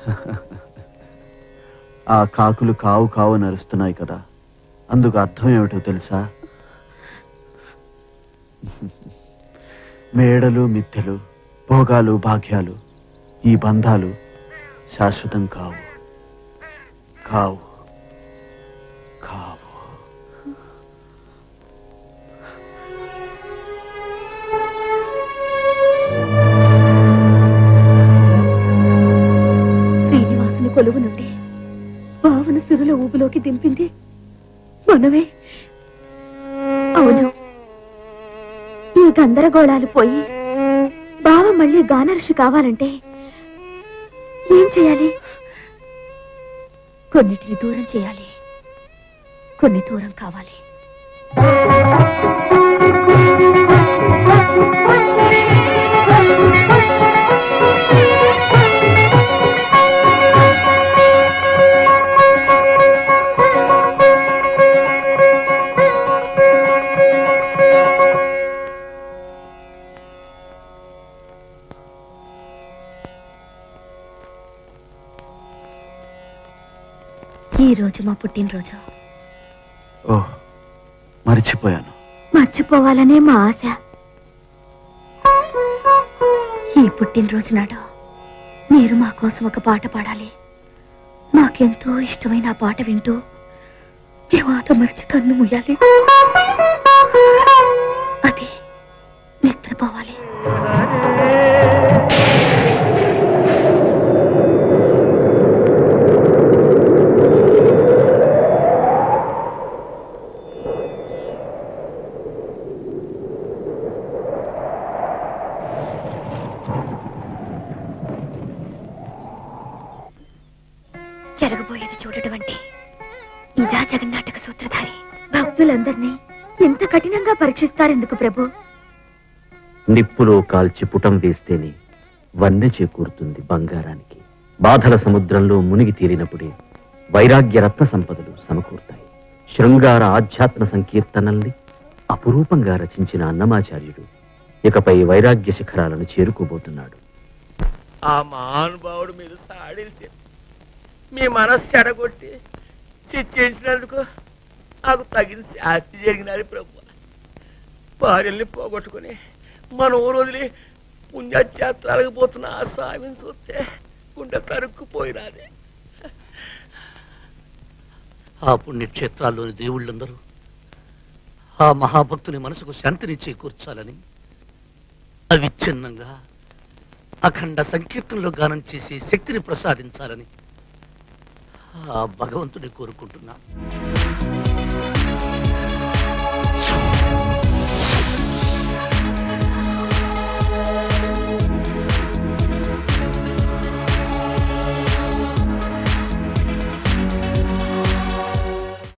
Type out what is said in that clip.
ఆ కాకులు కావు కావు నరుస్తున్నాయి కదా, అందుకు అర్థం ఏమిటో తెలుసా? మేడలు మిథ్యలు, భోగాలు భాగ్యాలు, ఈ బంధాలు శాశ్వతం కావు కావు కావు. శ్రీనివాసుని కొలువు నుండి బావను సిరుల ఊబిలోకి దింపింది మనమే. అవును, ఈ గందరగోళాలు పోయి బావ మళ్ళీ గానర్షి కావాలంటే ఏం చేయాలి? కొన్నిటిని దూరం చేయాలి, కొన్ని దూరం కావాలి. ఈ రోజు మా పుట్టినరోజు. ఓహ్, మర్చిపోయాను. మర్చిపోవాలనే మా ఆశ. ఈ పుట్టినరోజు నాడు మీరు మా కోసం ఒక పాట పాడాలి. మాకెంతో ఇష్టమైన ఆ పాట వింటూ మేము ఆతమరిచి కన్ను ముయ్యాలి. అది నిద్రపోవాలి. జరగబోయేది చూడటం అంటే ఇదా జగన్నాటక సూత్రధారి? భక్తులందరినీ ఎంత కఠినంగా పరీక్షిస్తారెందుకు ప్రభు? నిప్పులో కాల్చి పుటం వేస్తేనే వన్నె చేకూరుతుంది బంగారానికి. బాధల సముద్రంలో మునిగి తీరినప్పుడే వైరాగ్య రత్న సంపదలు సమకూరుతాయి. శృంగార ఆధ్యాత్మ సంకీర్తనల్ని అపురూపంగా రచించిన అన్నమాచార్యుడు ఇకపై వైరాగ్య శిఖరాలను చేరుకోబోతున్నాడు. ఆ మహానుభావుడు మీరు సాడేసి మీ మనస్సు చెడగొట్టి శిక్షించినందుకు నాకు తగిన శాస్తి జరిగినది ప్రభు. భార్యల్ని పోగొట్టుకుని మన ఊరు వదిలి పుణ్యక్షేత్రాలకు పోతున్న ఆ స్వామిని చూస్తే గుండె తరుక్కుపోయినది. ఆ పుణ్యక్షేత్రాల్లోని దేవుళ్ళందరూ ఆ మహాభక్తుని మనసుకు శాంతిని చేకూర్చాలని, అవిచ్ఛిన్నంగా అఖండ సంకీర్తనలో గానం చేసే శక్తిని ప్రసాదించాలని ఆ భగవంతుని కోరుకుంటున్నాను.